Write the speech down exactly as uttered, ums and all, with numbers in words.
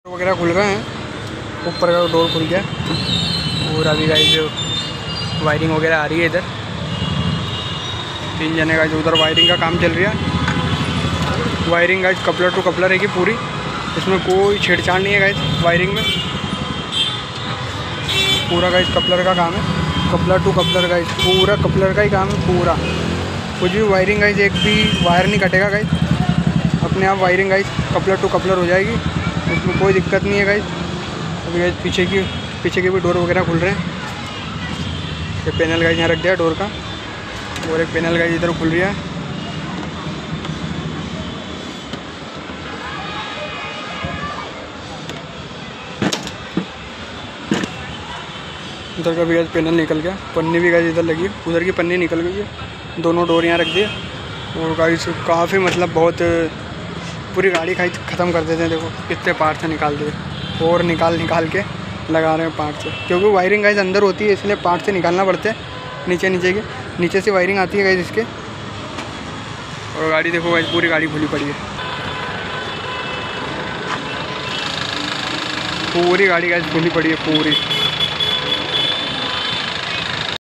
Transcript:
वगैरह खुल गए हैं, ऊपर का डोर खुल गया और अभी गाइस जो वायरिंग वगैरह आ रही है इधर। तीन जने का जो उधर वायरिंग का काम चल रहा है। Wiring guys coupler to coupler है कि पूरी, इसमें कोई छेड़छाड़ नहीं है गाइस वायरिंग में। पूरा गाइस कपलर का काम है, कपलर टू कपलर गाइस, पूरा कपलर का ही काम है पूरा। कुछ भी वायरिंग गाइस, एक भी वायर नहीं कटेगा गाइस, अपने आप wiring guys coupler to coupler हो जाएगी, इसमें कोई दिक्कत नहीं है गाइस। अभी गाइस पीछे की पीछे के भी डोर वगैरह खुल रहे हैं। ये पैनल गाइस यहाँ रख दिया डोर का, और एक पैनल गाइस इधर खुल रहा है। उधर का भी गाइस पैनल निकल गया, पन्नी भी गाइस इधर लगी है, उधर की पन्नी निकल गई है। दोनों डोर यहाँ रख दिए और गाइस काफ़ी मतलब बहुत पूरी गाड़ी खाई ख़त्म कर देते हैं। देखो कितने पार्ट से निकाल दिए और निकाल निकाल के लगा रहे हैं पार्ट से, क्योंकि वायरिंग गाइस अंदर होती है इसलिए पार्ट से निकालना पड़ता है। नीचे नीचे के नीचे से वायरिंग आती है गाइस इसके। और गाड़ी देखो गाइस पूरी गाड़ी खुली पड़ी है, पूरी गाड़ी गाइस खुली पड़ी है पूरी।